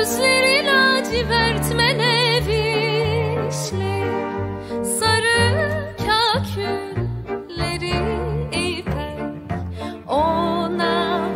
Gözleri lacivert menevişli, sarı kakülleri ipek, ona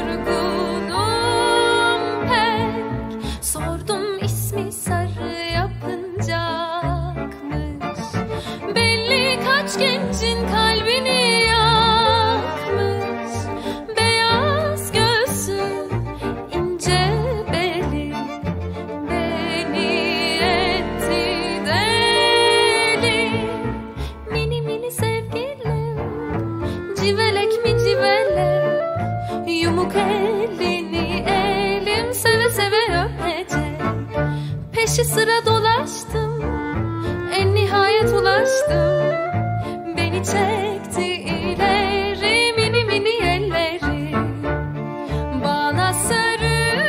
vurgunum pek. Sordum ismi sarı yapıncakmış, belli kaç gencin kalbini yakmış. Beyaz gözü, ince beli, beni etti deli. Mini mini sevgilim, civelek mi civelek, yumuk elini elim seve seve öpecek. Peşi sıra dolaştım, en nihayet ulaştım. Beni çekti ileri mini mini elleri, bana sarı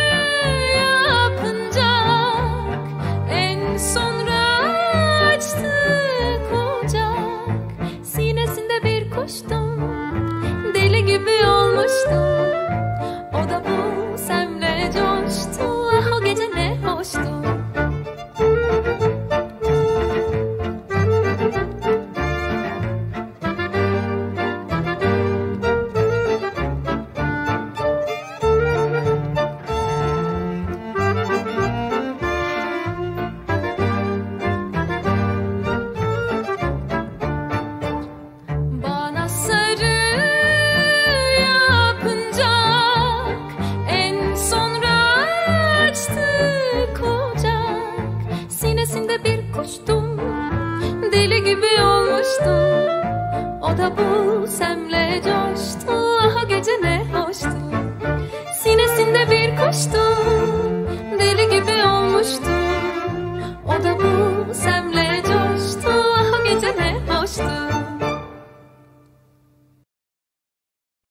yapıncak. En sonra açtı kucak, sinesinde bir kuştum, deli gibi olmuştum. O da bu semle coştu, ah o gece ne hoştu. Bana sarı yapıncak, en sonra açtı kucak. Sinesinde bir kuştum, deli gibi olmuştum. O da bu semle coştu, ah o gece ne hoştu. Sinesinde bir kuştum, deli gibi olmuştum.